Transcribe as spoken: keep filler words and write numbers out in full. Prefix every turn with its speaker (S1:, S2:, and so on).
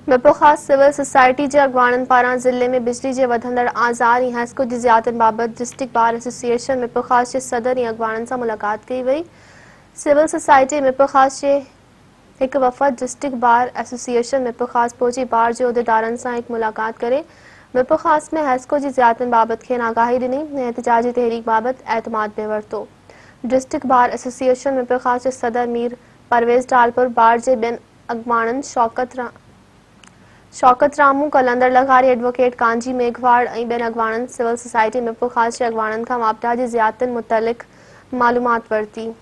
S1: मिरपुर ख़ास civil society जे अॻवाननि पारां ज़िले में बिजली जे वधंदड़ आज़ार ऐं हैस्को जी ज़ियादतुनि बाबति district bar association Mirpur Khas जे सदर ऐं अॻवाननि सां मुलाक़ात कई वई। सिविल सोसाइटी मिरपुर ख़ास जे हिकु वफ़द district bar association Mirpur Khas पहुची बार जे उहिदेदारनि सां हिकु मुलाक़ात करे मिरपुर ख़ास में हैस्को जी ज़ियादतुनि बाबति खेनि आगाही ॾिनी ऐं एहतिजाजी तहरीक बाबति एतमाद में वरितो। District bar association Mirpur Khas जे सदर मीर परवेज़ टालपुर बार जे ॿियनि अॻवाननि शौकत रा शौकत रामू कलंदर लघारी एडवोकेट कांजी मेघवाड़ ऐं ॿियनि अॻवाननि सिविल सोसाइटी मिरपुर ख़ास जे अॻवाननि खां मापदह जी ज़ियादतुनि मुतलिक़ मालूमात वरिती।